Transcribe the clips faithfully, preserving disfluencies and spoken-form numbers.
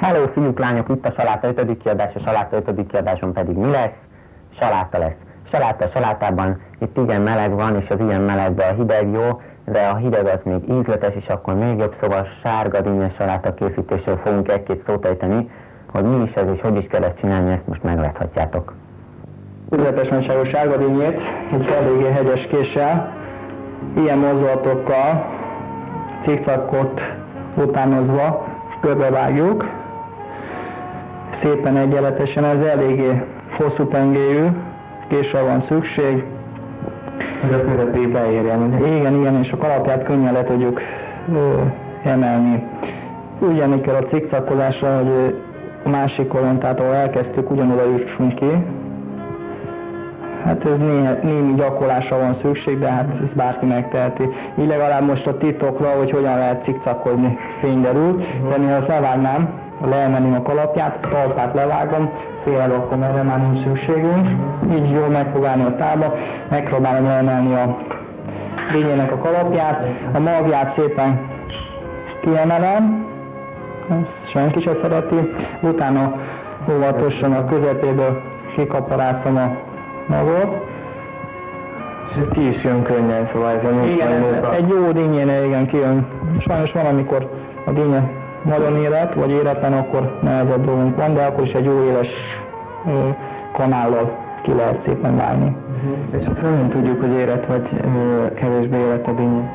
Hello, fiúk, lányok, itt a Saláta ötödik kiadás, a Saláta ötödik kiadáson pedig mi lesz? Saláta lesz. Saláta, salátában itt igen meleg van, és az ilyen melegben a hideg jó, de a hideg az még ízletes, és akkor még jobb, szóval sárga dinnyes saláta készítésről fogunk egy-két szót ejteni, hogy mi is ez és hogy is kell ezt csinálni, ezt most megláthatjátok. Közepes nagyságos sárga dinnyét, egy eléggé hegyes késsel, ilyen mozdulatokkal, cikcakot utánozva körbevágjuk, szépen egyenletesen, ez eléggé hosszú tengelyű késsel van szükség, hogy a közepébe érjen. Igen, igen, és a kalapját könnyen le tudjuk ö, emelni. Ugyanígy kell a cikcakozásra, hogy a másik oldalon, tehát ahol elkezdtük, ugyanoda jussunk ki. Hát ez némi, némi gyakorlásra van szükség, de hát ezt bárki megteheti. Így legalább most a titokra, hogy hogyan lehet cikcakozni, fényderült. De mivel felvágnám, leemelném a kalapját, a talpát levágom, félrakom, erre már nincs szükségünk. Így jól meg fog állni a tálba, megpróbálom leemelni a dinnyének a kalapját, a magját szépen kiemelem, ezt senki se szereti, utána óvatosan a közepéből kikaparászom a magot. És ez ki is jön könnyen, szóval ez a igen, ez egy jó dinnyénél igen kijön. Sajnos van, amikor a dinnye nagyon érett, vagy éretlen, akkor nehezebb dolgunk van, de akkor is egy jó éles ö, kanállal ki lehet szépen vágni. Uh-huh. És azt nem tudjuk, hogy érett vagy ö, kevésbé érett a dinnye?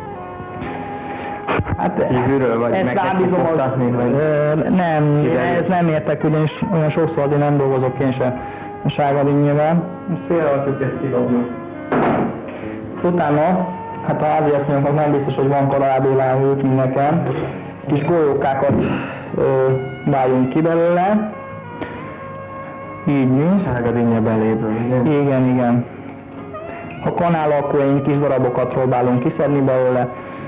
Hát kívülről, vagy ezt rábízom az... vagy ö, nem, én ez nem értek, ugyanis olyan sokszor azért nem dolgozok én sem a sárga dinnyével. Ezt félreadjuk, ezt kidobjuk. Utána, hát a háziasszonyoknak nem biztos, hogy van karábéláhők, mint nekem. Kis golyókákat ö, váljunk ki belőle. Így mi. Sárga dinnye beléből, igen? Igen, igen. Ha kanál, akkor én kis darabokat próbálunk kiszedni belőle.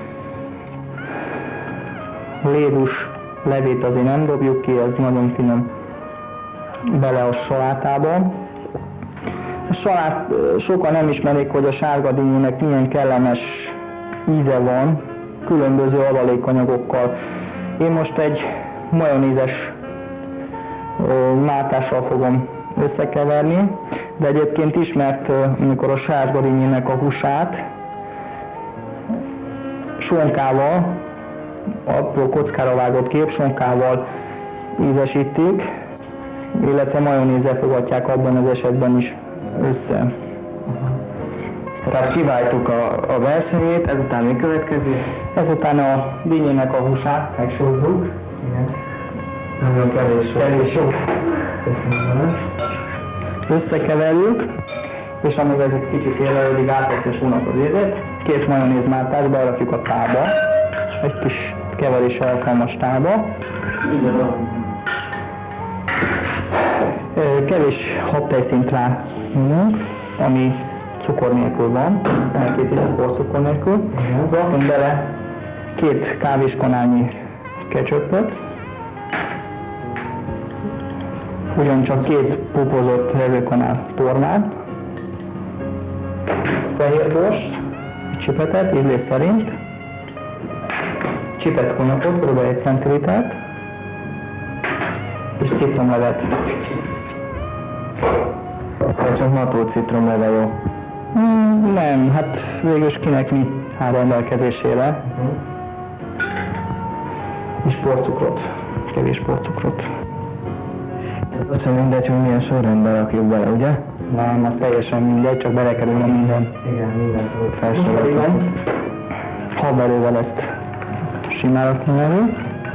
Lédus levét azért nem dobjuk ki, ez nagyon finom bele a salátába. A salát, sokan nem ismerik, hogy a sárga dinnyének milyen kellemes íze van, különböző adalékanyagokkal. Én most egy majonézes mártással fogom összekeverni, de egyébként ismert, amikor a sárga dinnyének a húsát sonkával, apró kockára vágott képsonkával ízesítik, illetve majonézzel fogatják abban az esetben is össze. Tehát kiváltuk a, a belsejét, ezután mi következik? Ezután a dinnyének a húsát megsózzuk. Igen. Nagyon kevés sok. Kevés sok. Összekeverjük, és amíg ez egy kicsit érlelődik, átveszi a sónak az ízét, kész majonézmártás, berakjuk a tálba, egy kis keverés alkalmas tálba. Kevés habtejszínt rá nyomunk, ami cukor nélkül van, elkészített porcukor nélkül. Rakunk bele két kávéskanálnyi ketchupot, ugyancsak két pupozott levőkanál tormát, fehérborst, csipetet, ízlés szerint, csipet konyakot, kb. egy centilitert, és citromlevet. Vagy csak mató citromleve jó? Hmm, nem, hát végülis kinek mi áll rendelkezésére. Uh-huh. És porcukrot, kevés porcukrot. Azt sem mindegy, hogy milyen sorrendben rakjuk bele, ugye? Nem, az teljesen mindegy, csak belekerülne minden. Igen, mindent ott felsoroltunk. Haverővel ezt simán rakni elő.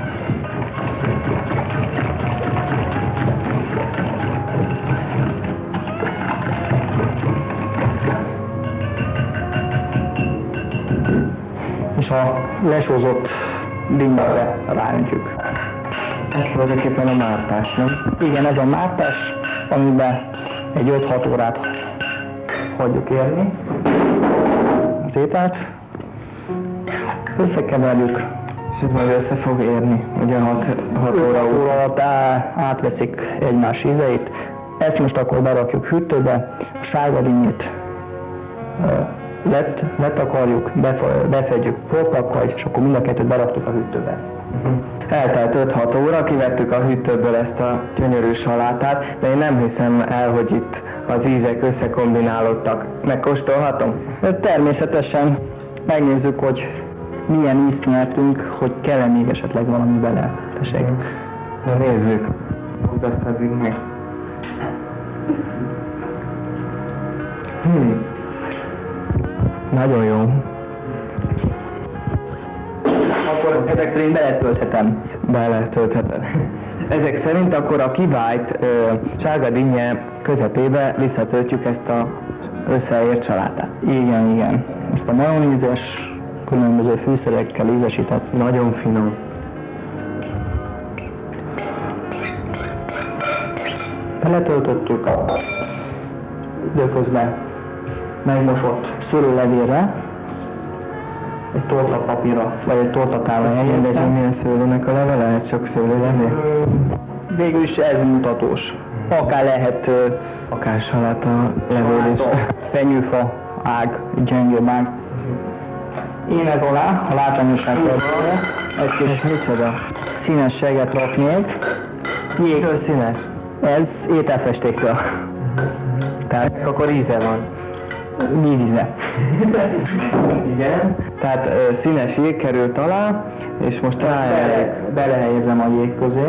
És a lesózott dinnyére ráöntjük. Ez tulajdonképpen a mártás, nem? Igen, ez a mártás, amiben egy öt-hat órát hagyjuk érni az ételt. Összekeverjük. És ez majd össze fog érni, ugye hat óra óra alatt átveszik egymás ízeit. Ezt most akkor berakjuk hűtőbe, a sárga dinnyét lett, letakarjuk, befedjük portakkal, és akkor mind a kettőt beraktuk a hűtőbe. Uh-huh. Eltelt öt-hat óra, kivettük a hűtőből ezt a gyönyörű salátát, de én nem hiszem el, hogy itt az ízek összekombinálódtak. Megkóstolhatom? Természetesen megnézzük, hogy milyen ízt nyertünk, hogy kell-e még esetleg valami bele. Tessék. Na nézzük. Fogd azt addig meg. Hmm. Nagyon jó. Akkor ezek szerint beletölthetem. Beletöltheted. Ezek szerint akkor a kivált ö, sárga dinnye közepébe visszatöltjük ezt a összeért salátát. Igen, igen. Ezt a majonézes, különböző fűszerekkel ízesített. Nagyon finom. Beletöltöttük a időközben megmosott szőlőlevélre, egy tortapapírra, vagy egy tortatálra helyeztem. Ez milyen szőlőnek a levele? Ez csak szőlőlevél? Végül is ez mutatós. Akár lehet akár saláta levél is. Fenyőfa ág, gyengébb ág. Én ez alá, a látványosság területére, egy kis micsoda színességet raknék. Jégtől színes? Ez ételfestéktől. Tehát akkor íze van. Vízíze. Igen. Tehát ö, színes jég került alá, és most bele, belehelyezem a jég közé.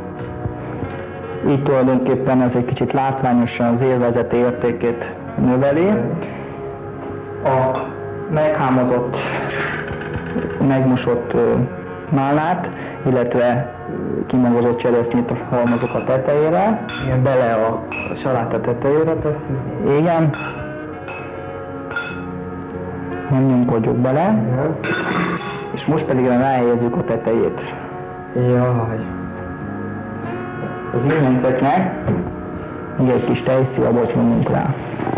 Így tulajdonképpen ez egy kicsit látványosan az élvezeti értékét növeli. A meghámozott, megmosott málnát, illetve kimagozott cseresznyét halmazok a tetejére. Igen, bele a saláta tetejére tesszük. Igen. Nem nyomkodjuk bele. Igen. És most pedig ráhelyezzük a tetejét. Jaj. Az ilyenceknek még egy kis tejszilabot nyomunk rá.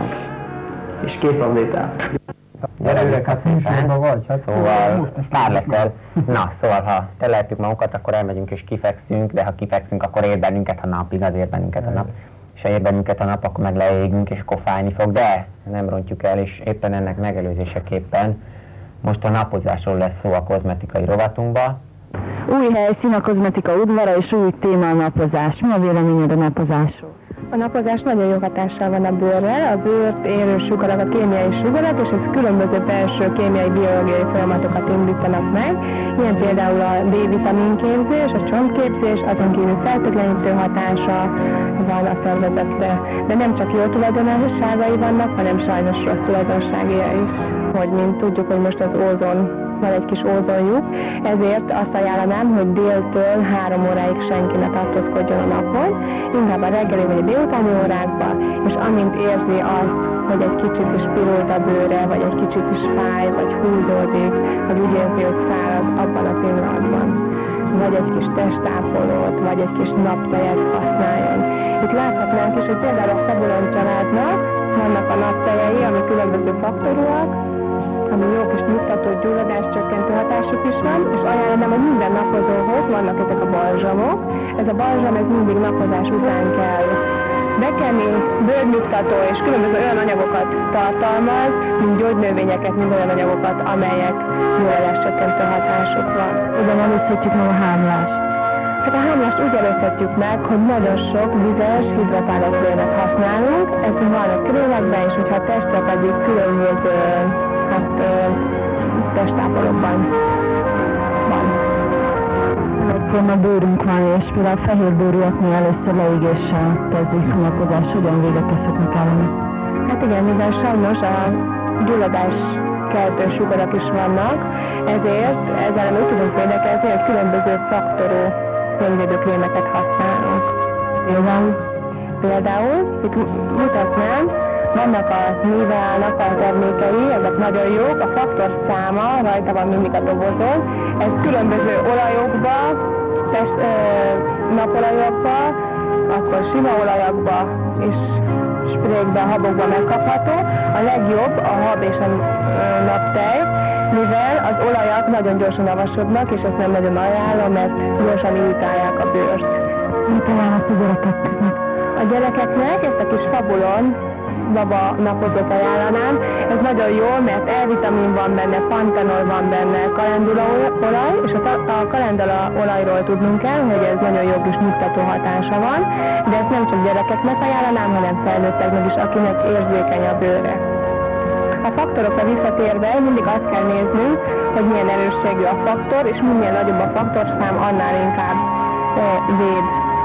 És kész az étel. Gyere vissza szépen. Szóval pár leszel. Na, szóval ha teleltük magunkat, akkor elmegyünk és kifekszünk, de ha kifekszünk, akkor ér bennünket a nap, igaz, ér bennünket a nap. És ha ér bennünket a nap, akkor meg leégünk és akkor fájni fog, de nem rontjuk el, és éppen ennek megelőzéseképpen most a napozásról lesz szó a kozmetikai rovatunkban. Új helyszín a kozmetika udvara és új téma a napozás. Mi a véleményed a napozásról? A napozás nagyon jó hatással van a bőrrel, a bőrt érő sugarak, a kémiai sugarak, és ez különböző belső kémiai, biológiai folyamatokat indítanak meg. Ilyen például a D-vitamin képzés, a csontképzés, azon kívül fertőtlenítő hatása van a szervezetre. De nem csak jó tulajdonságai vannak, hanem sajnos rossz tulajdonságai is. Hogy mint tudjuk, hogy most az ózon, van egy kis ózonjuk, ezért azt ajánlanám, hogy déltől három óráig senki ne tartózkodjon a napon, inkább a reggeli vagy a délutáni órákban, és amint érzi azt, hogy egy kicsit is pirult a bőre, vagy egy kicsit is fáj, vagy húzódik, vagy úgy érzi, hogy száraz, abban a pillanatban vagy egy kis testápolót, vagy egy kis naptejet használjon. Itt láthatnánk is, hogy például a Fabulon családnak vannak a naptejei, ami különböző faktorúak, ami jó kis nyugtató, gyulladáscsökkentő hatásuk is van, és ajánlom, hogy minden napozóhoz vannak ezek a balzsamok. Ez a balzsam, ez mindig napozás után kell bekenni, bőrnyugtató és különböző olyan anyagokat tartalmaz, mint gyógynövényeket, mint olyan anyagokat, amelyek gyulladáscsökkentő hatásuk van. Hogyan előzhetjük meg a hámlást? Hát a hámlást úgy előzhetjük meg, hogy nagyon sok vizes, hidratáló krémet használunk, ez van a krémekben, és hogyha a testre pedig különböző hát, testápolókban van. Egyszerűen a bőrünk van, és például a fehérbőrűeknél először leégéssel kezdjük a napozás, hogyan védekezhetnek ellene? Hát igen, mivel sajnos a gyulladás keltő sugarak is vannak, ezért ezzel úgy tudunk védekezni, hogy különböző faktorú fényvédőkrémeket használunk. Például? Például, itt mutatnám, vannak a Nivea-nak a termékei, ezek nagyon jók, a faktor száma rajta van mindig a dobozon. Ez különböző olajokba, test, ö, napolajokba, akkor sima olajokba és sprékbe, habokba megkapható. A legjobb a hab és a naptej, mivel az olajak nagyon gyorsan avasodnak, és ezt nem nagyon ajánlom, mert gyorsan irritálják a bőrt. Mit ajánlasz a gyerekeknek? A gyerekeknek ezt a kis Fabulon baba napozót ajánlanám. Ez nagyon jó, mert E-vitamin van benne, pantenol van benne, kalendulaolaj, és a, a kalendulaolajról tudnunk kell, hogy ez nagyon jó kis nyugtató hatása van, de ezt nem csak gyerekeknek ajánlanám, hanem felnőtteknek is, akinek érzékeny a bőre. A faktorokra visszatérve mindig azt kell néznünk, hogy milyen erősségű a faktor, és minél nagyobb a faktorszám, annál inkább e, véd.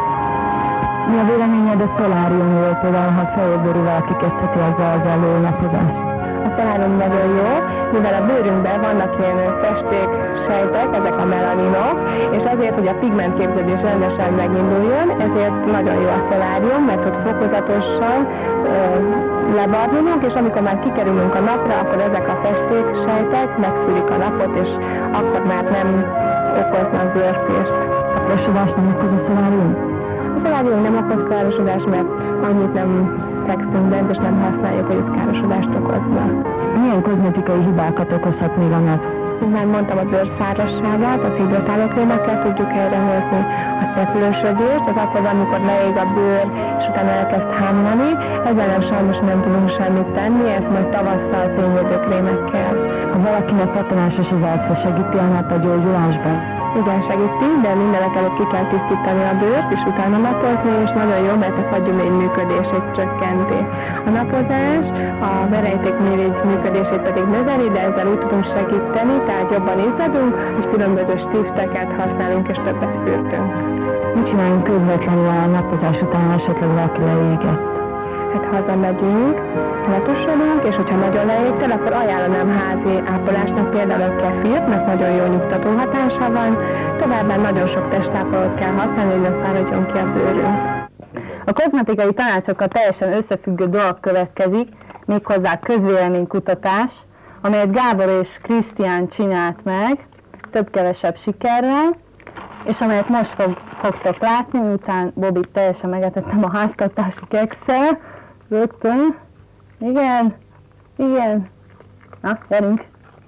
Mi a véleményed a szoláriumról, például ha fejébőrű valaki kezdheti azzal az előnapozást? A szolárium nagyon jó, mivel a bőrünkben vannak ilyen festék, sejtek, ezek a melaninok, és azért, hogy a pigmentképződés rendesen meginduljon, ezért nagyon jó a szolárium, mert ott fokozatosan ö, lebarnulunk, és amikor már kikerülünk a napra, akkor ezek a festék, sejtek megszűrik a napot, és akkor már nem okoznak bőrtést. A károsodást nem okoz a szolárium? A szolárium nem okoz károsodást, mert annyit nem fekszünk bent, és nem használjuk, hogy ez károsodást okozna. Milyen kozmetikai hibákat okozhat még a nap? Már mondtam, a bőr szárazságát, az hidratálókrémekkel tudjuk helyrehozni, a szepülősödést, az akkor van, amikor leég a bőr, és utána elkezd hámlani. Ezzel nem sajnos nem tudunk semmit tenni, ezt majd tavasszal fényvédőkrémekkel. Ha valakinek patonásos az arca, segíti a nap a gyógyulásban? Igen, segíti, de mindenek előtt ki kell tisztítani a bőrt, és utána napozni, és nagyon jó, mert a fagyülény működését csökkenti. A napozás a verejtékmirigy működését pedig növeli, de ezzel úgy tudunk segíteni, tehát jobban izzadunk, hogy különböző stifteket használunk és többet fürdünk. Mit csináljunk közvetlenül a napozás után, esetleg valaki leégett? Hát hazamegyünk, letusolunk, és hogyha nagyon leégtel, akkor ajánlanám házi ápolásnak például a kefirt, mert nagyon jó nyugtató hatása van, továbbá nagyon sok testápolót kell használni, hogy ne száradjon ki a bőrünk. A kozmetikai tanácsokkal teljesen összefüggő dolog következik, méghozzá közvéleménykutatás, amelyet Gábor és Krisztián csinált meg, több-kevesebb sikerrel, és amelyet most fog, fogtok látni, miután Bobit teljesen megetettem a háztartási kekszel. Rögtön. Igen. Igen. Na, gyerünk.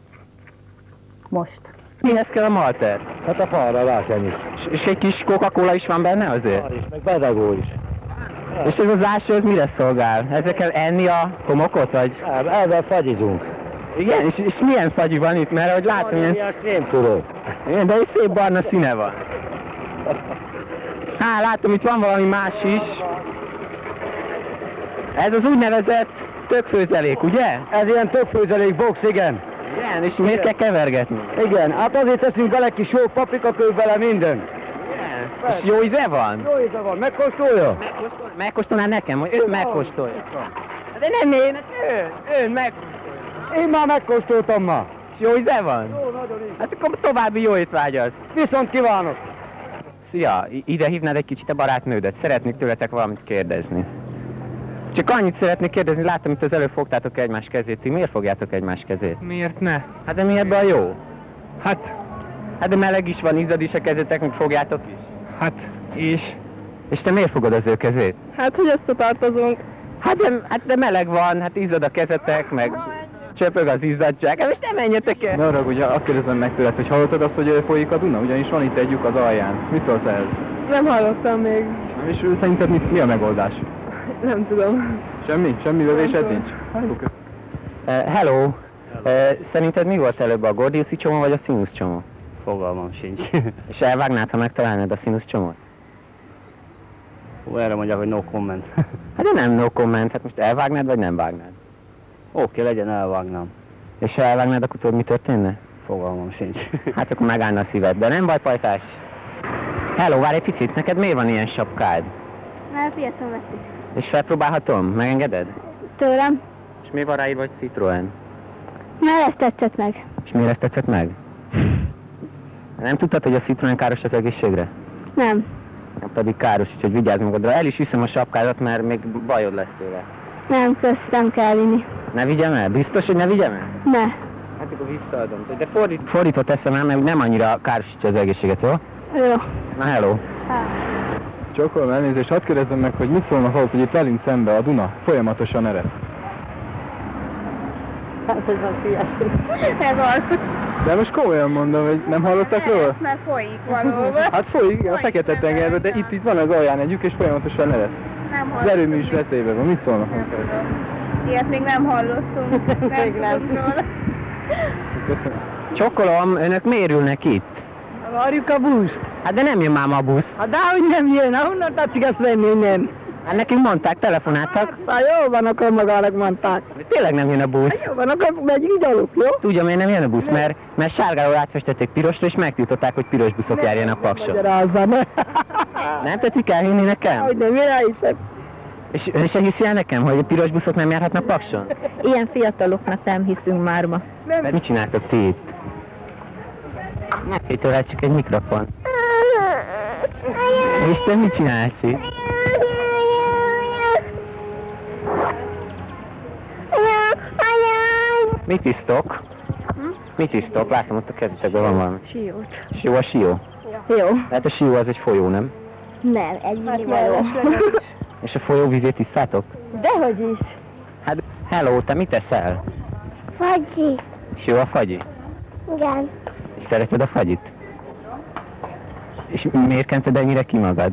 Most. Mihez kell a malter? Hát a falra rá is. És, és egy kis Coca-Cola is van benne azért? Van is, meg bedagó is. És ez az ásó, ez mire szolgál? Ezzel kell enni a homokot, vagy? Nem, ezzel fagyizunk. Igen, és, és milyen fagyi van itt? Mert ahogy látom, ilyen... Ilyen krémtúró. Igen, de egy szép barna színe van. Há, látom, itt van valami más is. Ez az úgynevezett tökfőzelék, ugye? Ez ilyen többfőzelék box, igen. Igen, és miért kell kevergetni? Igen, hát azért teszünk bele kis jó paprikakő bele minden. Igen. És jó íze van? Jó íze van, megkóstolja? Megkóstol... Megkóstolná nekem, hogy ő megkóstolja. De nem én, ön, ön meg... Én már megkóstoltam ma. És jó íze van? Jó, nagyon így. Hát akkor további jó étvágyat. Viszont kívánok! Szia, ide hívnád egy kicsit a barátnődet, szeretnék tőletek valamit kérdezni. Csak annyit szeretnék kérdezni, láttam, itt az előbb fogtátok egymás kezét, ti miért fogjátok egymás kezét? Miért ne? Hát de mi ebben a jó? Hát, Hát de meleg is van, izzad is a kezetek, meg fogjátok is. hát, és? És te miért fogod az ő kezét? Hát, hogy összetartozunk. Hát de, hát de meleg van, hát izzad a kezetek, meg csöpög az izzadság. Hát most nem menjetek el! Ne arra, ugye azt kérdezem meg tőled, hogy hallottad azt, hogy folyik a Duna? Ugyanis van itt egy lyuk az alján. Mit szólsz ehhez? Nem hallottam még. És szerinted mi, mi a megoldás? Nem tudom. Semmi? Semmi lövésed nincs? Uh, hello! Uh, szerinted mi volt előbb, a Gordiuszi csomó vagy a színusz csomó? Fogalmam sincs. És elvágnád, ha megtalálnád a színusz csomót? Ó, erre mondják, hogy no comment. Hát de nem no comment, hát most elvágnád vagy nem vágnád? Oké, legyen, elvágnám. És ha elvágnád, akkor tudod, mi történne? Fogalmam sincs. Hát akkor megállna a szíved, de nem baj, pajtás. Hello, várj egy picit, neked miért van ilyen sapkád? Már a piacon vettük. És felpróbálhatom? Megengeded? Tőlem? És mi van ráírva, hogy Citroen? Már ezt tetszett meg. És miért ezt tetszett meg? Nem tudtad, hogy a Citroen káros az egészségre? Nem. Nem pedig káros, úgyhogy vigyázz magadra. El is viszem a sapkádat, mert még bajod lesz tőle. Nem, kösz, nem kell vinni. Ne vigyem el? Biztos, hogy ne vigyem el? Ne. Hát akkor visszaadom. De fordít, fordítva teszem el, mert nem annyira károsítja az egészséget, jó? Jó. Na hello! Csókolom, elnézést, hadd kérdezzem meg, hogy mit szólnak ahhoz, hogy itt velünk szembe a Duna folyamatosan ereszt. Ez az. De most komolyan mondom, hogy nem hallottak róla? Mert folyik valóban. Hát folyik, a Fekete-tengerben, de itt, itt van az alján egy lyuk, és folyamatosan ereszt. Nem Az erőmű is veszélyben van, mit szólnak? Ilyet még nem hallottunk. Még nem. Köszönöm. Csokolom, önök miért ülnek itt? Várjuk a buszt. Hát de nem jön már a busz. Hát dehogy nem jön, ahonnan tetszik azt venni, hogy nem. Hát nekünk mondták, telefonáltak. Hát jó van, akkor magának mondták. De tényleg nem jön a busz. Hát jó van, akkor megyünk gyalog, jó? Tudja, miért nem jön a busz, mert, mert sárgáról átfestették pirosra, és megtiltották, hogy piros buszok járjanak Pakson. Magyarázza, ne. Nem tetszik elhinni nekem? Hogy nem, én elhiszem. És ön se hiszi el nekem, hogy a piros buszok nem járhatnak Pakson? Ilyen fiataloknak nem hiszünk már ma. Mert mit csináltok ti itt? Nem hitől, ez csak egy mikrofon. És te mit csinálsz itt? Mit isztok? Mit isztok? Látom, ott a kezetekben van valami. Siót. Sió a sió? Jó. Hát a sió az egy folyó, nem? Nem, egy minivaló. És a folyó vizét iszátok? Dehogy is. Hát, hello, te mit eszel? Fagyi. És jó a fagyi? Igen. És szereted a fagyit? És miért kented ennyire ki magad?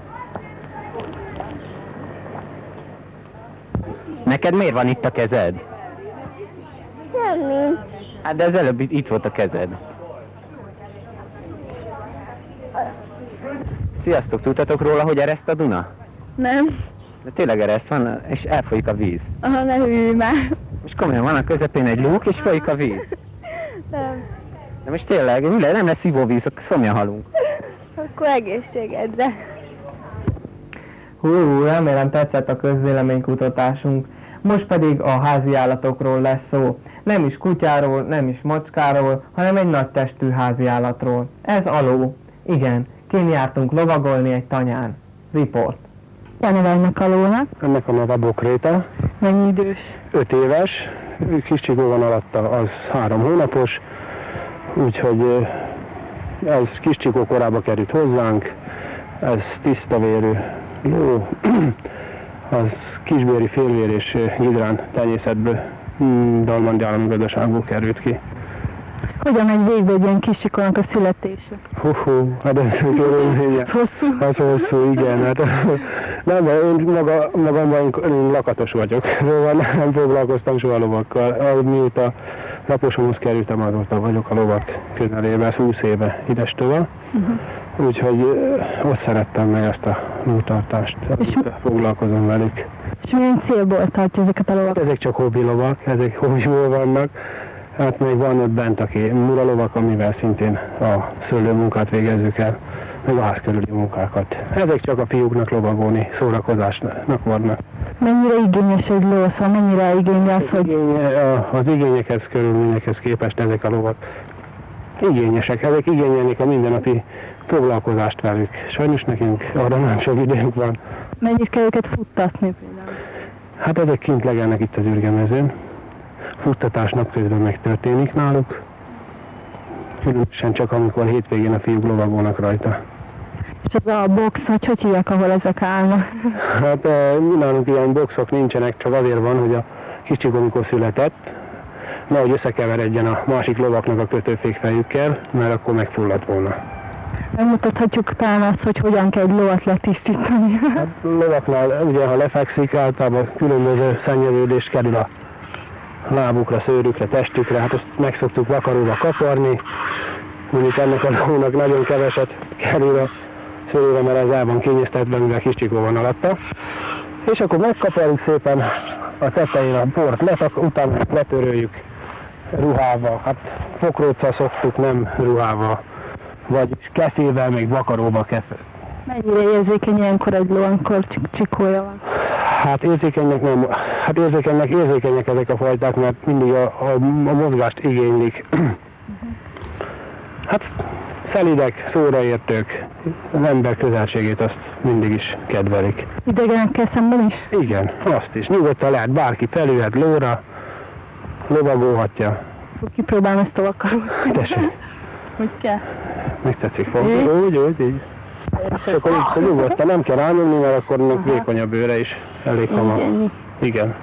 Neked miért van itt a kezed? Semmi. Hát de az előbb itt- itt volt a kezed. Sziasztok, tudtatok róla, hogy ereszt a Duna? Nem? De tényleg ereszt van, és elfolyik a víz. Aha, ne hűlj már. És komolyan van a közepén egy lúk, és folyik a víz. Nem. De most tényleg, mi le- nem lesz ivóvíz, szomjan halunk. Akkor egészségedre. Hú, remélem tetszett a közvéleménykutatásunk. Most pedig a házi állatokról lesz szó. Nem is kutyáról, nem is macskáról, hanem egy nagy testű házi állatról. Ez a ló. Igen, kén jártunk lovagolni egy tanyán. Report. Van nevelnek a lónak. Ennek a neve Bokréta, Mennyi idős? öt éves, kis csigó van alatta, az három hónapos, úgyhogy eh, ez kis csigó korába került hozzánk, ez tiszta vérű ló, az kisbéri félvér és eh, hidrán tenyészetből, hmm, Dalmandi állami gazdaságból került ki. Hogyan megy végbe egy ilyen kisikolnak a születése? Hú, hú, hát ez körülménye. Hosszú? Az hosszú, igen. Hát, nem, mert én maga, magamban én lakatos vagyok, szóval nem foglalkoztam soha lovakkal. Ahogy mióta laposomhoz kerültem, azóta vagyok a lovak közelében, ez húsz éve idestől. Uh-huh. Úgyhogy ö, ott szerettem meg ezt a lótartást, foglalkozom velük. És milyen célból tartja ezeket a lovakat? Ezek csak hobbi lovak, ezek hobbiból vannak. Hát még van ott bent, aki muralovak, amivel szintén a szőlőmunkát végezzük el, meg a ház körüli munkákat. Ezek csak a fiúknak lovagolni, szórakozásnak vannak. Mennyire igényes egy ló, szóval mennyire igényli az, hogy... Igény, az igényekhez, körülményekhez képest ezek a lovak igényesek, ezek igényelnék a mindennapi foglalkozást velük. Sajnos nekünk arra nem sok időnk van. Mennyit kell őket futtatni például? Hát ezek kint legelnek itt az ürgemezőn. Futtatás napközben megtörténik náluk, különösen csak amikor hétvégén a fiúk lovagolnak rajta. És az a box, hogy hogy hívják, ahol ezek állnak? Hát nálunk ilyen boxok nincsenek, csak azért van, hogy a kicsikó, amikor született, nehogy összekeveredjen a másik lovaknak a kötőfékfejükkel, mert akkor megfulladt volna. Megmutathatjuk talán azt, hogy hogyan kell egy lovat letisztítani. Hát lovaknál ugye, ha lefekszik, általában különböző szennyeződést kerül a lábukra, szőrükre, testükre, hát azt meg szoktuk vakaróba kaparni, mondjuk ennek a lónak nagyon keveset kerül a szőrére, mert ez el van kényeztetve, mivel kis csikó van alatta. És akkor megkaparjuk szépen a tetején a bort, letak, utána letöröljük ruhával, hát fokróccal szoktuk, nem ruhával, vagy kefével, még vakaróba kefe. Mennyire érzékeny ilyenkor egy ló, amikor csik- csikója van? Hát érzékenynek nem, hát érzékenynek érzékenyek ezek a fajták, mert mindig a, a, a mozgást igénylik. Hát szelidek, szóraértők, az ember közelségét azt mindig is kedvelik. Idegenekkel szemben is? Igen, azt is. Nyugodtan lehet, bárki felülhet lóra, lovagolhatja. Kipróbálom ezt a vakarót. Tessék, Hogy kell? megtetszik fogni. Úgy, úgy, így. És akkor így nyugodtan, nem kell rányomni, mert akkor ennek vékony a bőre is, elég hamar. Igen.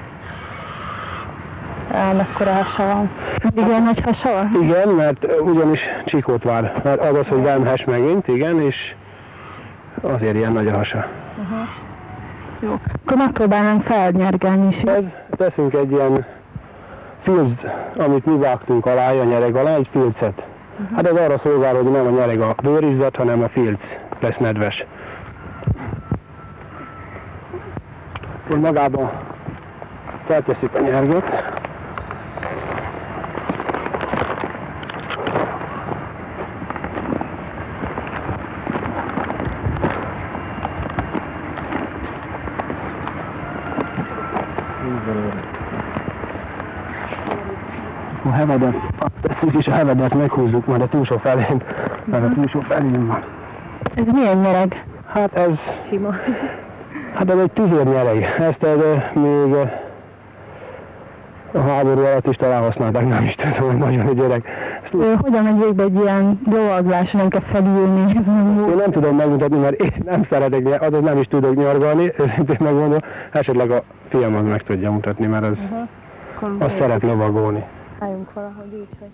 Á, mekkora hasa van. Mindig ilyen nagy hasa van? Igen, mert ugyanis csikót vár. Mert az az, hogy vemhes megint, igen, és azért ilyen nagy a hasa. Uh-huh. Jó. Akkor megpróbálnánk felnyergelni is. Ez, teszünk egy ilyen filc, amit mi vágtunk alá, a nyereg alá, egy filcet. Uh-huh. Hát ez arra szolgál, hogy nem a nyereg a bőrizzat, hanem a filc lesz nedves. Akkor magában feltesszük a nyerget. A hevedet tesszük, és a hevedet meghúzzuk majd a túlsó felén, mert a túlsó felén van. Ez milyen nyereg? Hát ez... Sima. Hát ez egy tüzérnyereg. Ezt ez, még a háború alatt is talán használták, nem is tudom, hogy nagyon egy öreg. Ezt, hogyan megy végbe egy ilyen lovaglás, nem kell felülni? Én nem tudom megmutatni, mert én nem szeretek, azaz nem is tudok nyargalni, őszintén megmondom, esetleg a fiam az meg tudja mutatni, mert az, uh-huh. az szeret lovagolni. Álljunk valahogy így, hogy...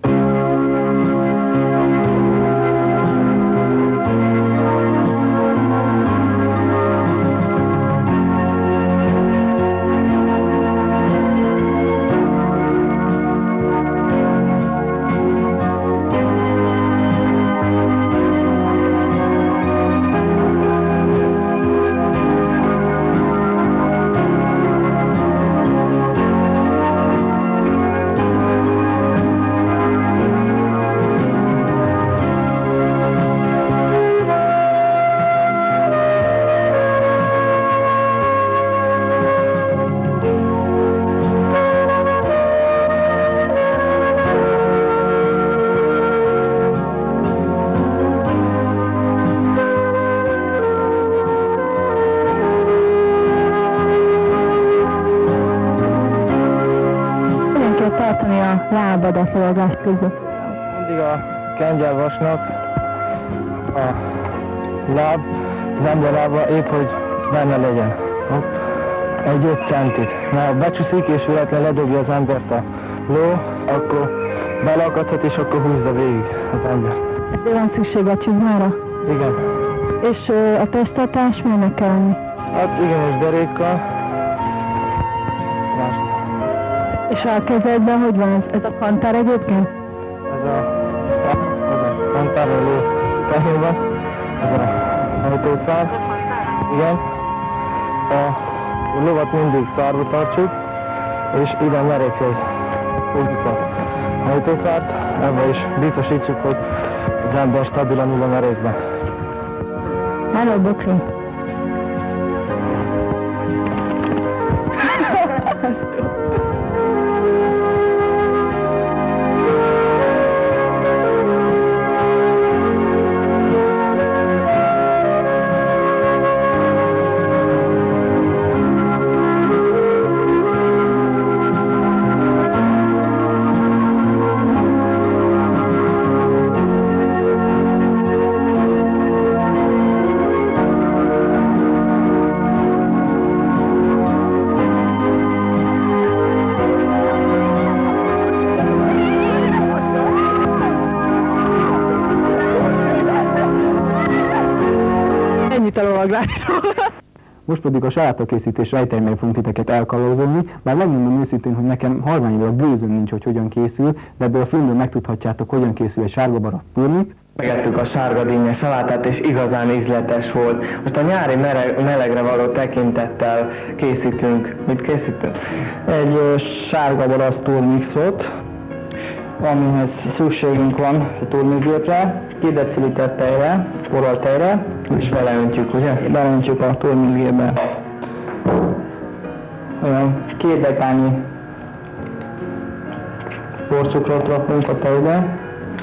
lábadat lovagás közben. Mindig a kengyelvasnak a láb, az ember lába épp, hogy benne legyen. Egy öt centit. Mert ha becsúszik és véletlenül ledobja az embert a ló, akkor belakadhat és akkor húzza végig az ember. Ezért van szükség a csizmára? Igen. És ö, a testtartás milyennek kell lenni? Hát igen, és derékkal. És a kezedben hogy van ez? Ez a kantár egyébként? Ez a szár, ez a kantár a ló tehében, ez a hajtószár, igen. A lovat mindig szárba tartsuk, és ide merékhez fogjuk a hajtószárt, ebben is biztosítsuk, hogy az ember stabilan ül a merékben. Hello, Bokri! Most pedig a salátakészítés rejtelmei fogunk titeket elkalózolni, bár megmondom őszintén, hogy nekem halványilag gőzöm nincs, hogy hogyan készül, de ebből a filmből megtudhatjátok, hogyan készül egy sárga barack turmix. Megettük a sárga dinnye salátát, és igazán ízletes volt. Most a nyári meleg, melegre való tekintettel készítünk. Mit készítünk? Egy ö, sárga barack turmixot, amihez szükségünk van a turmixgépre, két deciliter tejre, forralt tejre, és beleöntjük, ugye? Beleöntjük a turmixgépbe. Olyan két dekányi porcukrot rakunk a tejbe.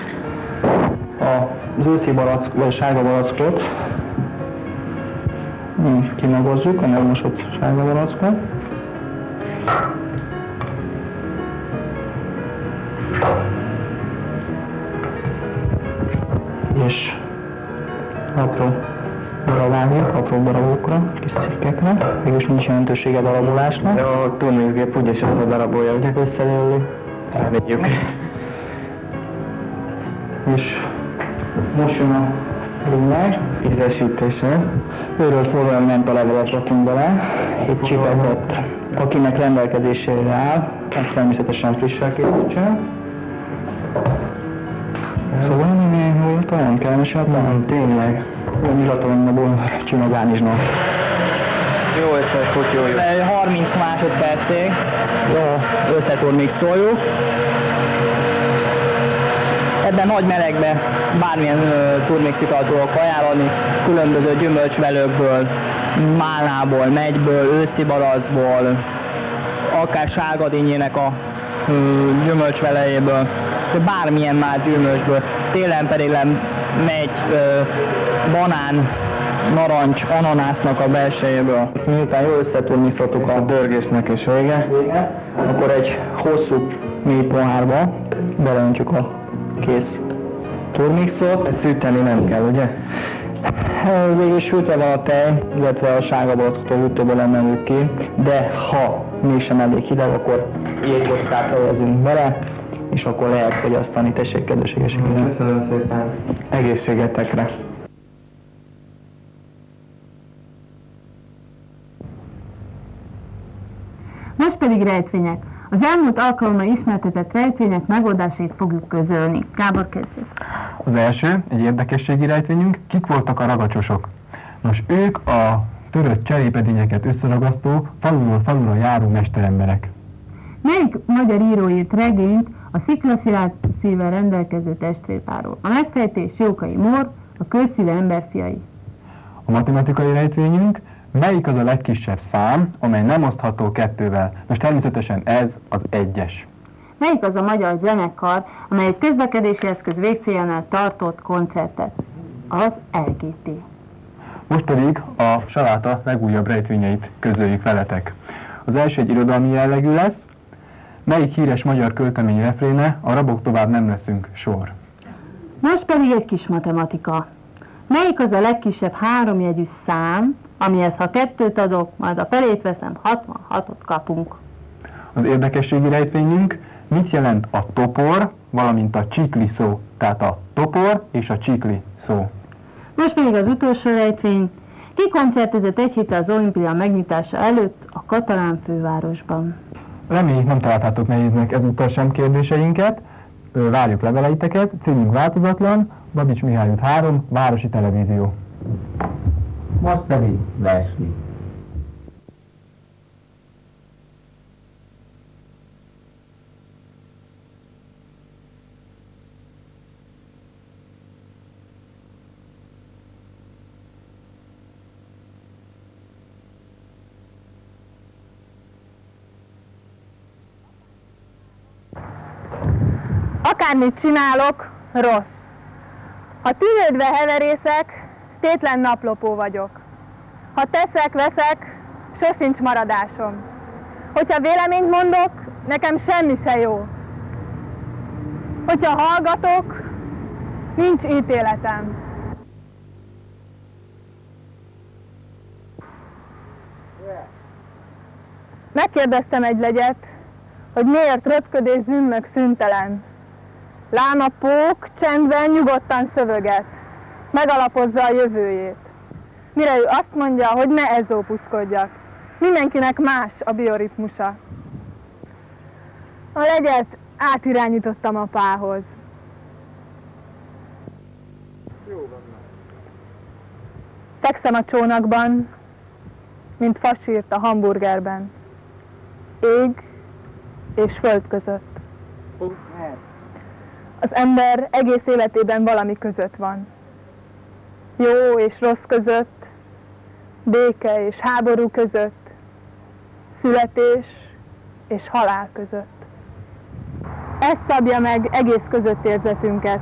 Az őszi barack, vagy a sárga barackot kimagozzuk, a megmosott sárga barackot. És apró darabáljuk, apró darabokra, kis cikkekre, mégis nincs jelentősége darabolásnak. De a turmixgép úgyis összedarabolja, ugye? Összedőli. Elvigyük. És most jön a lényeg. Ízesítése. Őről szólóan mentalevelet rakunk bele, egy csipet, akinek rendelkezésére áll, ezt természetesen frissel készítsen. Szóval nem volt olyan kellemesebb, nem, tényleg. Olyan illatlanul csinagánizsnak. Jó összefut, jó, jó. harminc másodpercig. Jó, összeturmixoljuk. Ebben nagy melegbe bármilyen uh, turmixitalt tudok ajánlani, különböző gyümölcsvelőkből, málnából, megyből, őszi baracból, akár sárgadínyének a uh, gyümölcsvelejéből, bármilyen más gyümölcsből. Télen pedig megy uh, banán, narancs, ananásznak a belsejéből. Miután jól összeturmixoltuk a dörgésnek és vége, akkor egy hosszú mély pohárba beleöntjük a kész turmixot. Ezt szűteni nem kell, ugye? Végül sültve van a tej, illetve a sárga barackot a hűtőből emeljük ki, de ha mégsem elég hideg, akkor jégkockát helyezünk bele, és akkor lehet fogyasztani. Tessék, kedves egészségügyre! Köszönöm szépen! Egészségetekre! Most pedig rejtvények. Az elmúlt alkalommal ismertetett rejtvények megoldásait fogjuk közölni. Gábor, kezdjük. Az első, egy érdekességi rejtvényünk, kik voltak a ragacsosok. Nos, ők a törött cserépedényeket összeragasztó, faluról falura járó mesteremberek. Melyik magyar író írt regényt a sziklaszilárd szívvel rendelkező testvérpárról? A megfejtés Jókai Mór, a közszíve emberfiai. A matematikai rejtvényünk, melyik az a legkisebb szám, amely nem osztható kettővel? Most természetesen ez az egyes. Melyik az a magyar zenekar, amely egy közlekedési eszköz végcéljánál tartott koncertet? Az el gé té. Most pedig a saláta legújabb rejtvényeit közöljük veletek. Az első egy irodalmi jellegű lesz. Melyik híres magyar költemény refréne, a rabok tovább nem leszünk sor? Most pedig egy kis matematika. Melyik az a legkisebb háromjegyű szám, amihez ha kettőt adok, majd a felét veszem, hatvanhatot kapunk? Az érdekességi rejtvényünk, mit jelent a topor, valamint a csikli szó? Tehát a topor és a csikli szó. Most pedig az utolsó rejtvény. Ki koncertezett egy héttel az olimpia megnyitása előtt a katalán fővárosban? Reméljük nem találtátok nehéznek ezúttal sem kérdéseinket. Várjuk leveleiteket, címünk változatlan, Babics Mihály út három, Városi Televízió. Most pedig versli. Akármit csinálok, rossz. Ha tűnődve heverészek, tétlen naplopó vagyok. Ha teszek, veszek, sosincs maradásom. Hogyha véleményt mondok, nekem semmi se jó. Hogyha hallgatok, nincs ítéletem. Megkérdeztem egy legyet, hogy miért röpköd és zümmög szüntelen. Lám a pók csendben nyugodtan szövöget, megalapozza a jövőjét. Mire ő azt mondja, hogy ne ezópuszkodjak. Mindenkinek más a bioritmusa. A legyet átirányítottam a pához. Fekszem a csónakban, mint fasírt a hamburgerben. Ég és föld között. Az ember egész életében valami között van. Jó és rossz között, béke és háború között, születés és halál között. Ez szabja meg egész közöttérzetünket.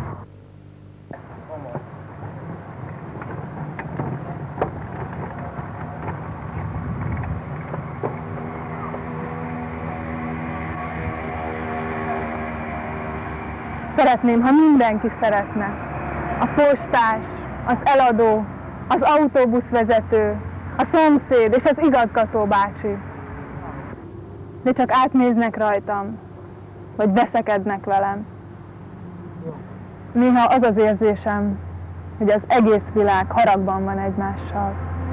Szeretném, ha mindenki szeretne. A postás, az eladó, az autóbuszvezető, a szomszéd és az igazgató bácsi. De csak átnéznek rajtam, vagy beszekednek velem. Néha az az érzésem, hogy az egész világ haragban van egymással.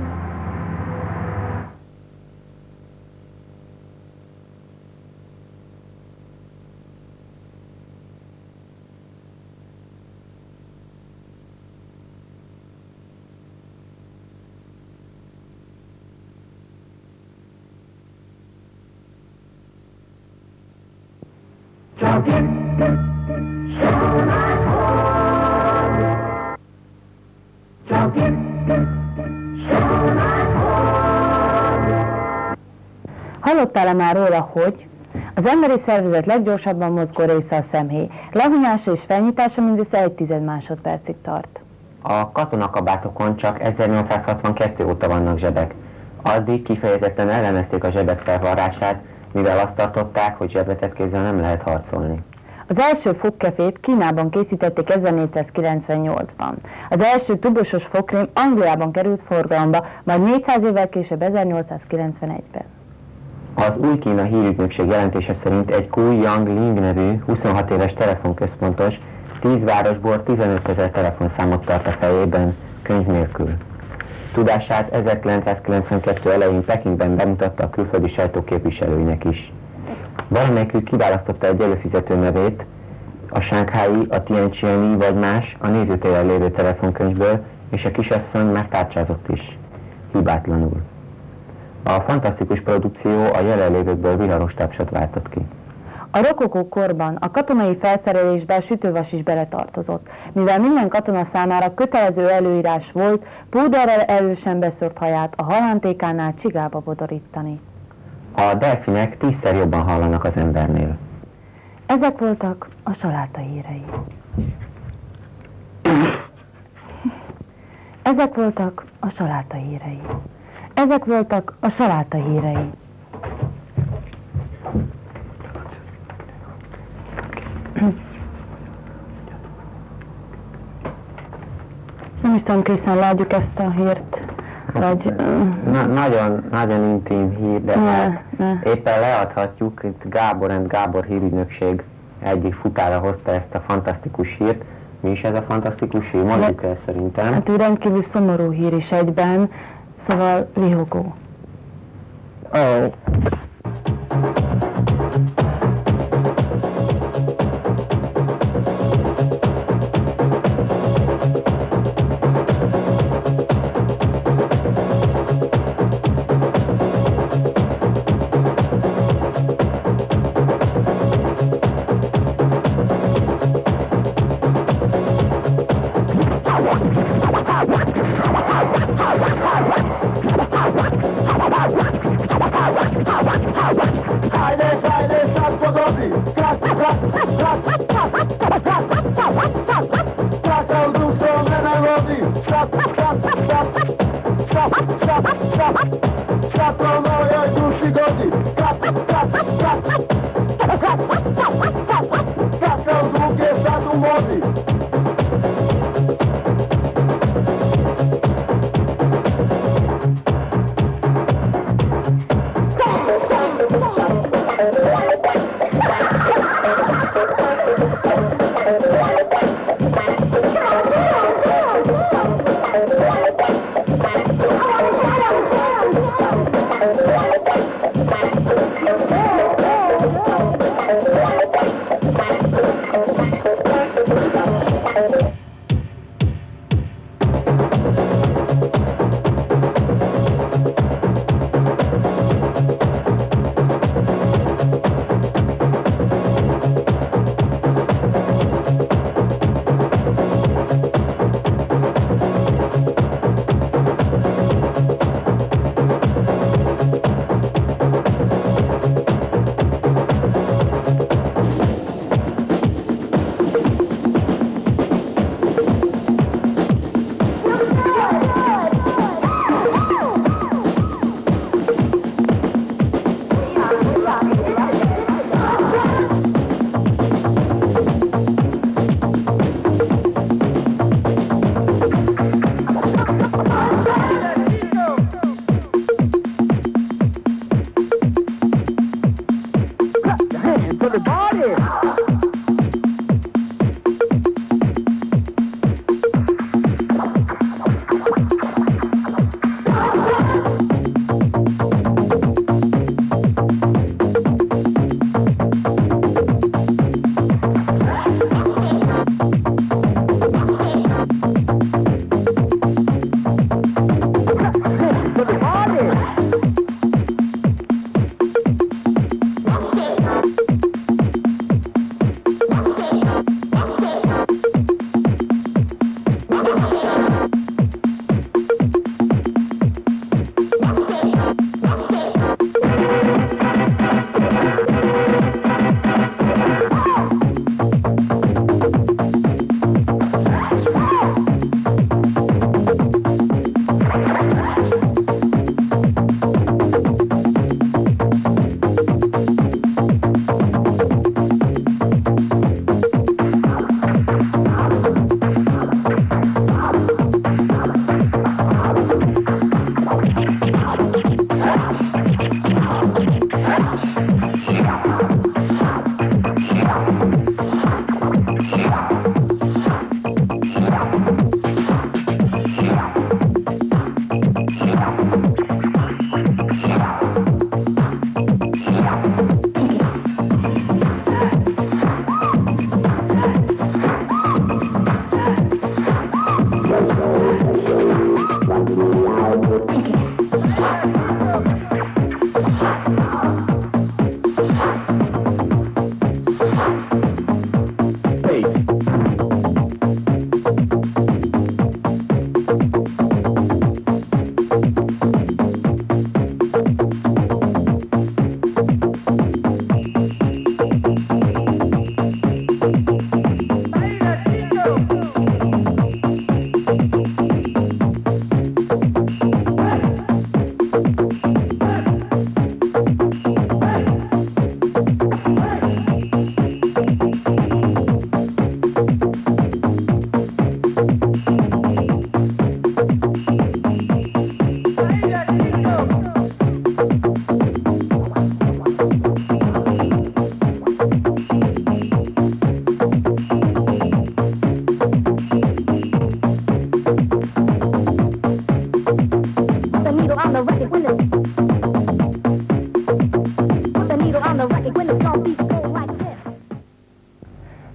Hallottál-e már róla, hogy az emberi szervezet leggyorsabban mozgó része a szemhéj. Lehunyása és felnyitása mindössze egy tized másodpercig tart. A katonakabátokon csak ezernyolcszázhatvankettő óta vannak zsebek. Addig kifejezetten ellenezték a zsebek felvarrását, mivel azt tartották, hogy zsebletett kézzel nem lehet harcolni. Az első fogkefét Kínában készítették ezernégyszázkilencvennyolcban. Az első tubosos fogkrém Angliában került forgalomba, majd négyszáz évvel később ezernyolcszázkilencvenegyben. Az új Kína hírügynökség jelentése szerint egy Ku Yang Ling nevű huszonhat éves telefonközpontos tíz városból tizenötezer telefonszámot tart a fejében, könyv nélkül. Tudását ezerkilencszázkilencvenkettő elején Pekingben bemutatta a külföldi sajtó képviselőinek is. Valamelyikük kiválasztotta egy előfizető nevét, a sánghái, a tianjini vagy más, a nézőtéren lévő telefonkönyvből, és a kisasszony már tárcsázott is. Hibátlanul. A fantasztikus produkció a jelenlévőkből viharos tapsot váltott ki. A rokokó korban a katonai felszerelésbe a sütővas is beletartozott, mivel minden katona számára kötelező előírás volt púderrel erősen beszört haját a halántékánál csigába bodorítani. A delfinek tízszer jobban hallanak az embernél. Ezek voltak a saláta hírei. Ezek voltak a saláta hírei. Ezek voltak a saláta hírei. Nem is tudom, készen látjuk ezt a hírt. Vagy, Na, nagyon, nagyon intim hír, de ne, hát ne. éppen leadhatjuk. Itt Gábor and Gábor hírügynökség egyik futára hozta ezt a fantasztikus hírt. Mi is ez a fantasztikus hír? Mondjuk el szerintem. Hát egy rendkívül szomorú hír is egyben, szóval rihogó. Oh. Wow.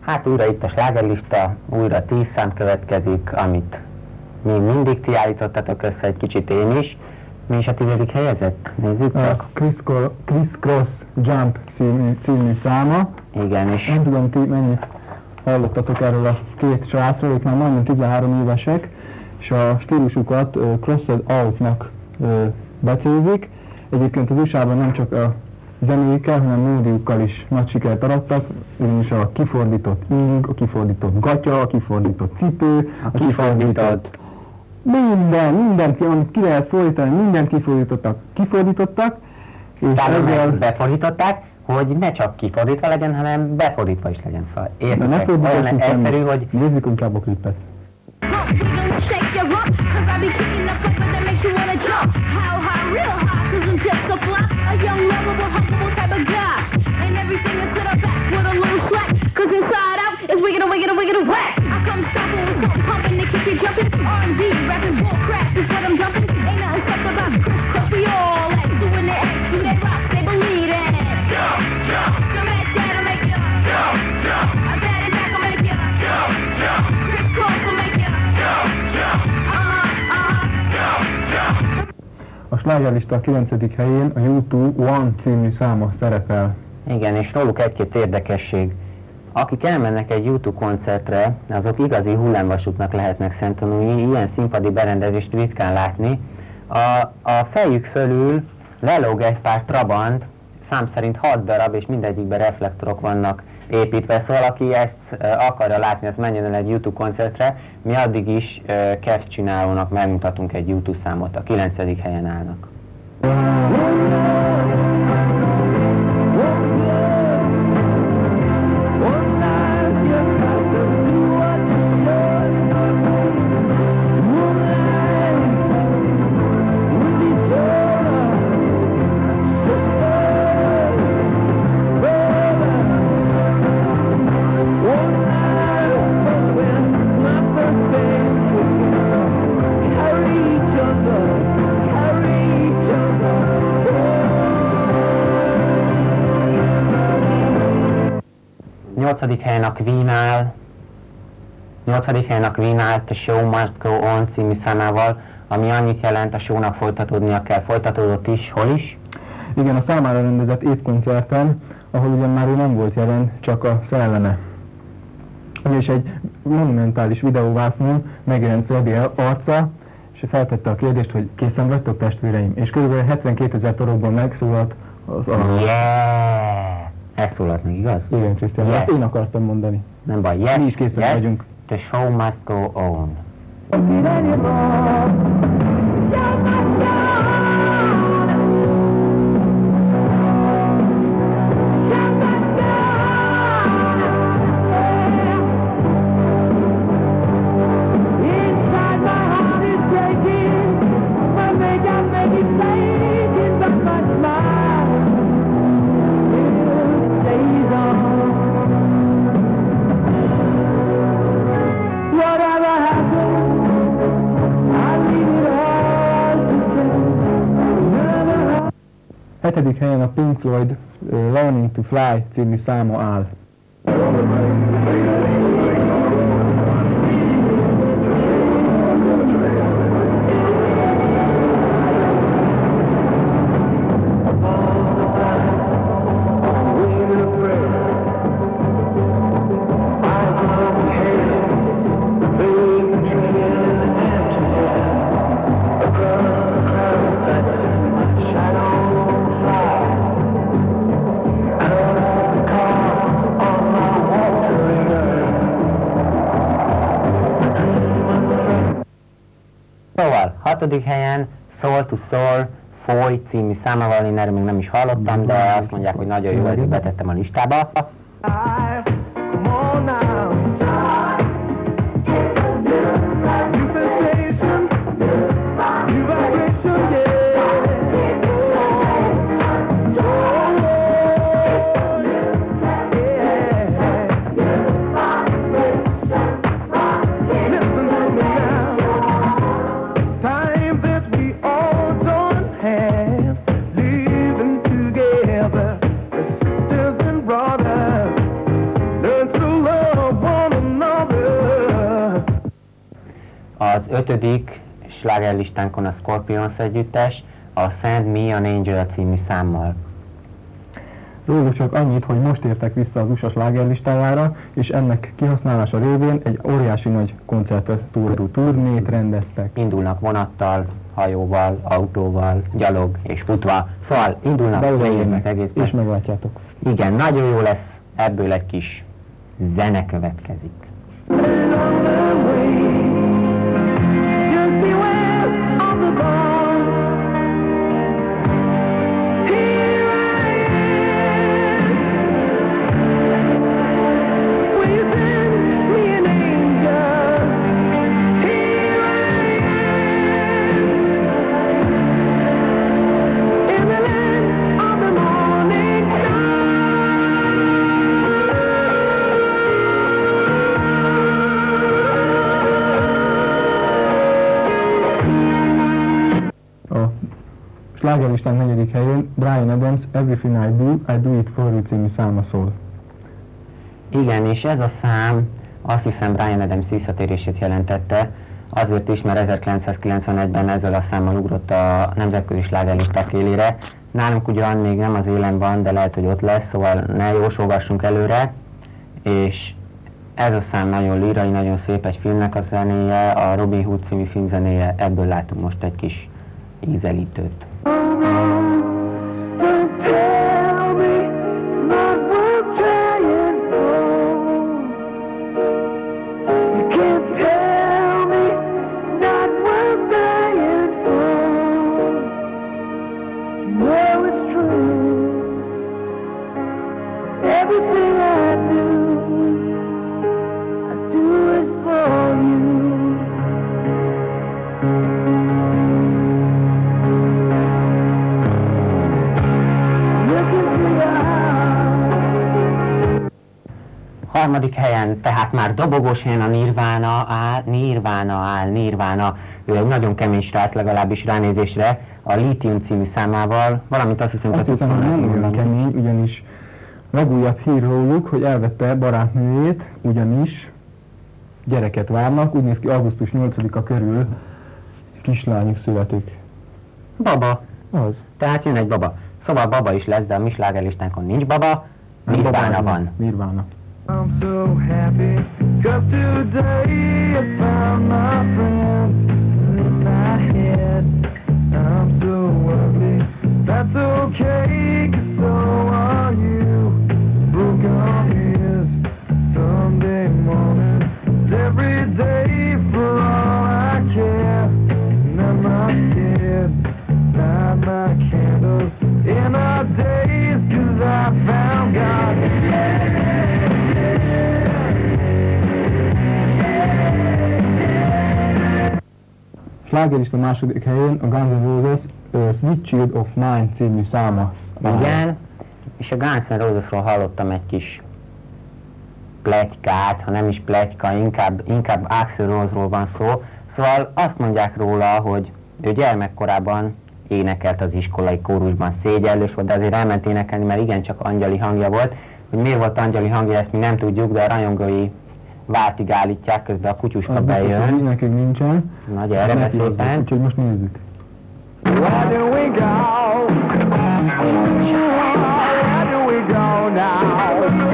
Hát újra itt a slágerlista, újra tíz szám következik, amit még mindig ti állítottatok össze, egy kicsit én is. Mi is a tizedik helyezett? Nézzük csak. A Chris, Chris Cross Jump című, című száma. Igen, és... Nem tudom, ti mennyit hallottatok erről a két srácról, ők már majdnem tizenhárom évesek, és a stílusukat uh, Crossed Out-nak uh, becézik. Egyébként az u es á-ban nem csak a zenéjükkel, hanem módiukkal is nagy sikert arattak, ugyanis a kifordított ing, a kifordított gatya, a kifordított cipő, a, a kifordított... Minden, mindent, amit ki lehet fordítani, mindent kifordítottak, kifordítottak, és ezzel... befordították, hogy ne csak kifordítva legyen, hanem befordítva is legyen, szóval értek, olyan egyszerű, hogy... Nézzük inkább a klippet. A slágerlista kilencedik helyén a U kettő One című száma szerepel. Igen, és róluk egy-két érdekesség. Akik elmennek egy U kettő koncertre, azok igazi hullámvasútnak lehetnek szemtanúi, ilyen színpadi berendezést ritkán látni. A, a fejük fölül lelóg egy pár Trabant, szám szerint hat darab, és mindegyikben reflektorok vannak építve, szóval aki ezt uh, akarja látni, az menjen el egy U kettő koncertre. Mi addig is uh, Kev csinálónak megmutatunk egy U kettő számot, a kilencedik helyen állnak. nyolcadik helyen a Queen áll, nyolcadik helyen a Queen áll The Show Must Go On című számával, ami annyit jelent, a shownak folytatódnia kell, folytatódott is, hol is? Igen, a számára rendezett étkoncerten, ahol ugyan már ő nem volt jelen, csak a szelleme. És egy monumentális videóvásznon megjelent Freddy arca, és feltette a kérdést, hogy készen vagytok, testvéreim? És körülbelül hetvenkétezer torokban megszólalt az alap. Yeah! Ez szólalt meg, igaz? Igen, Krisztián, yes. Ezt én akartam mondani. Nem baj, yes, mi is készen yes. vagyunk. The show must go on. Hetedik helyen a Pink Floyd uh, Learning to Fly című száma áll. hatodik helyen Soul to Soul Foy című számával, én erről még nem is hallottam, de azt mondják, hogy nagyon jó, hogy betettem a listába. Az ötödik slágerlistánkon a Scorpions együttes, a Send Me an Angel című számmal. Róluk csak annyit, hogy most értek vissza az u es á slágerlistájára, és ennek kihasználása révén egy óriási nagy koncerttúrú turnét rendeztek. Indulnak vonattal, hajóval, autóval, gyalog és futva, szóval indulnak végig az egészben. És meglátjátok. Igen, nagyon jó lesz, ebből egy kis zene következik. Slágerlistán negyedik helyén Bryan Adams Everything I Do, I Do It For You című száma szól. Igen, és ez a szám azt hiszem Bryan Adams visszatérését jelentette, azért is, mert ezerkilencszázkilencvenegyben ezzel a számmal ugrott a nemzetközi slágerlisták élére. Nálunk ugyan még nem az élen van, de lehet, hogy ott lesz, szóval ne jósolgassunk előre, és ez a szám nagyon lírai, nagyon szép, egy filmnek a zenéje, a Robin Hood című film zenéje, ebből látunk most egy kis ízelítőt. Harmadik helyen, tehát már dobogós helyen a Nirvana áll, Nirvana áll, Nirvana, ő egy nagyon kemény srác, legalábbis ránézésre, a Lithium című számával, valamint azt hiszem, azt hiszem, hogy nem olyan kemény, ugyanis legújabb hír róluk, hogy elvette barátnőjét, ugyanis gyereket várnak, úgy néz ki augusztus nyolcadika körül kislányuk születik. Baba. Az. Tehát jön egy baba. Szóval baba is lesz, de a mi slágerlistánkon nincs baba, Nirvana van. Nirvana. I'm so happy, 'cause today I found my friends in my head. I'm so ugly, that's okay, 'cause so are you. Broke on ears, Sunday morning, every day for all I care. And I'm not scared, light my candles in our days, 'cause I found God. Slágerlista második helyén a Guns N' Roses uh, Sweet Child of Mine című száma. Igen, és a Guns N' Rosesról hallottam egy kis pletykát, ha nem is pletyka, inkább, inkább Axl Rose-ról van szó. Szóval azt mondják róla, hogy ő gyermekkorában énekelt az iskolai kórusban, szégyellős volt, de azért elment énekelni, mert igencsak angyali hangja volt. Hogy miért volt angyali hangja, ezt mi nem tudjuk, de a rajongói váltig állítják, közben a kutyuska az bejön. Az nekünk nincsen. Na gyere, ne szépen. Úgyhogy most nézzük. Where do we go? Where do we go now?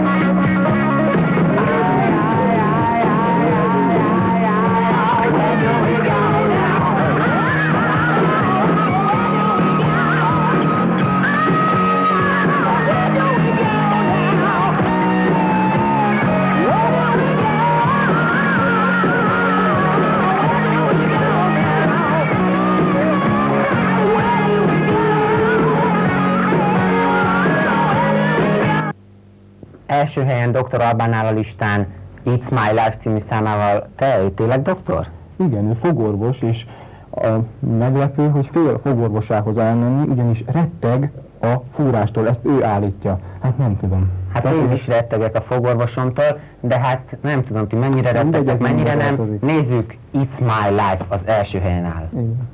Első helyen doktor Albán áll a listán It's My Life című számával. Te ő tényleg doktor? Igen, ő fogorvos, és a meglepő, hogy fél fogorvosához elmenni, ugyanis retteg a fúrástól, ezt ő állítja. Hát nem tudom. Hát én is rettegek a fogorvosomtól, de hát nem tudom, hogy mennyire rettegek, mennyire nem. nem. Nézzük, It's My Life az első helyen áll. Igen.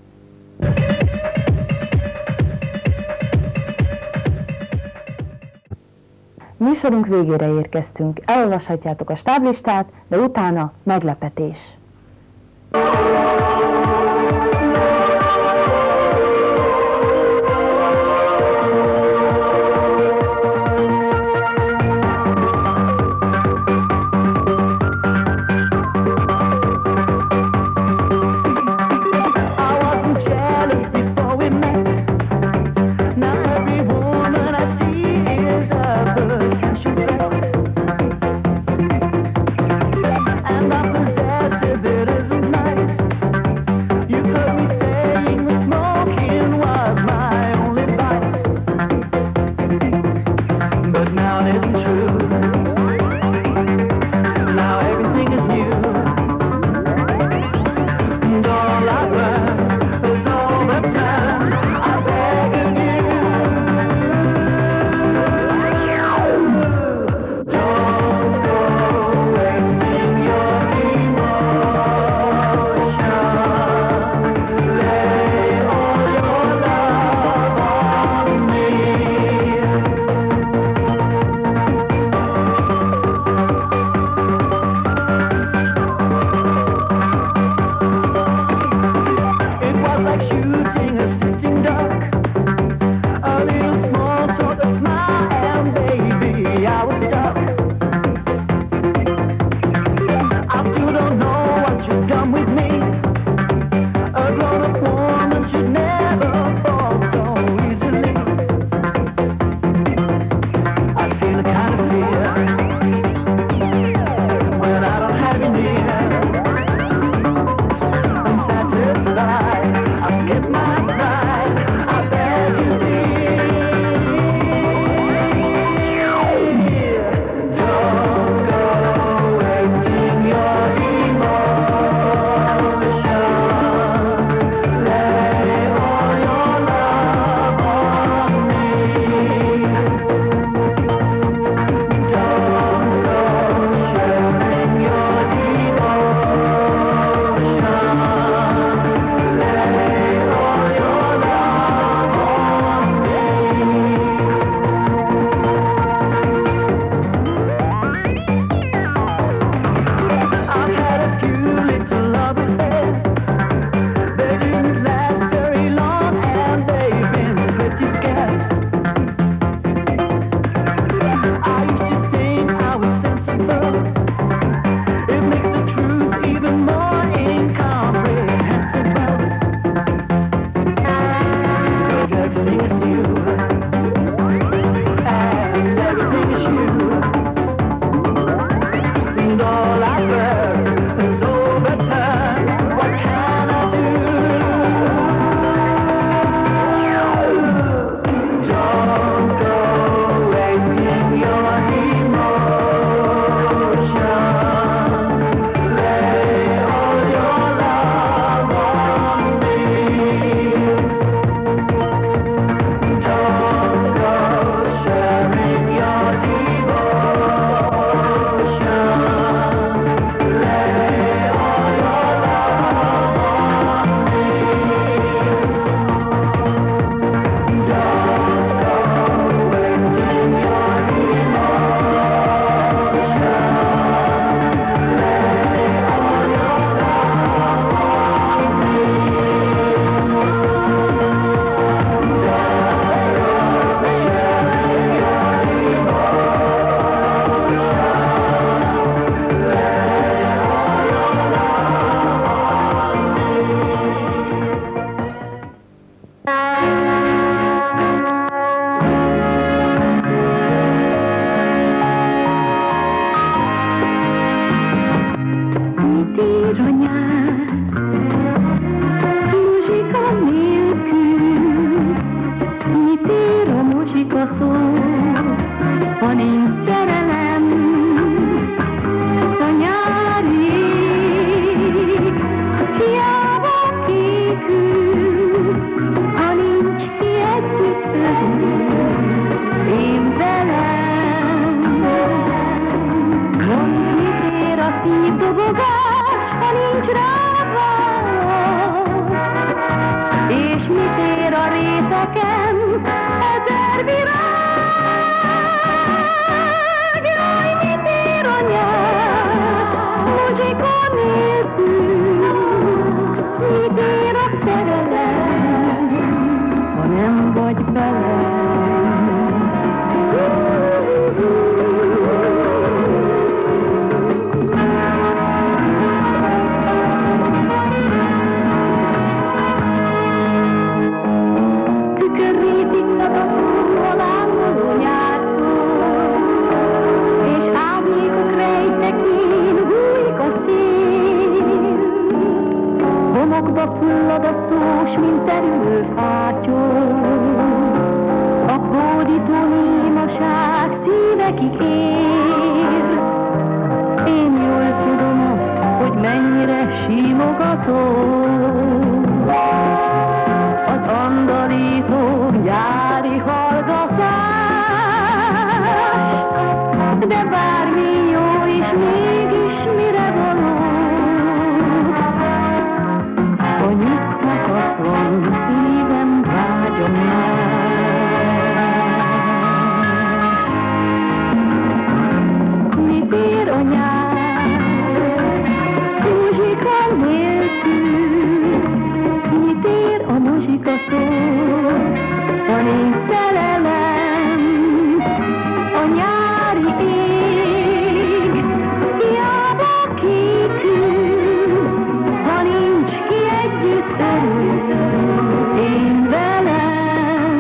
Műsorunk végére érkeztünk. Elolvashatjátok a stáblistát, de utána meglepetés. homokba fullad a szó, s mint terülő fátyó. A hódító némaság szívekig ér. Én jól tudom azt, hogy mennyire simogató az andalító gyári hallgatás, de bármi jó is, mégis mire való, a nyughatatlan szívem vágyom más. Mit ér a nyár, muzsika nélkül, mit ér a muzsika szó, ha nincs szerelem, a nyári ég hiába kékül, ha nincs ki együtt örül, én velem.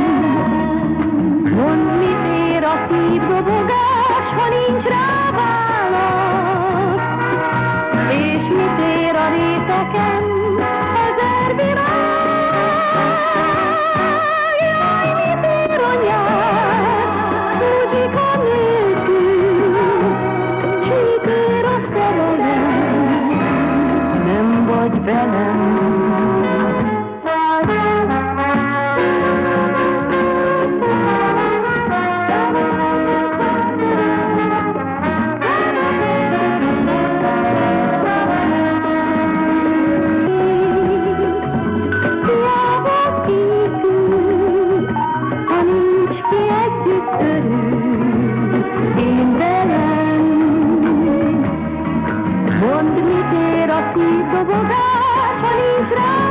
Mondd, mit ér a szívdobogás, ha nincs rá válasz, és mit ér a réteken ezer virág. Jaj, mit ér a nyár, muzsika nélkül, s mit ér a szerelem, nem vagy velem. Hiába kékül, ha nincs ki együtt örül, én velem. Mondd, mit ér a szívdobogás, ha nincs rá